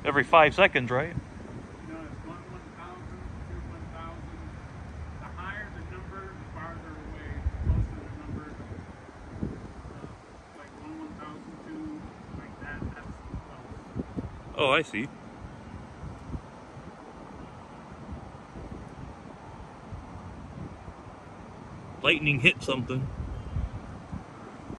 every 5 seconds, right? No, it's 1 1,000, 2 1,000. The higher the number, the farther away. Most of the numbers, like 1 1,002, like that, that's close. Oh, I see. Lightning hit something.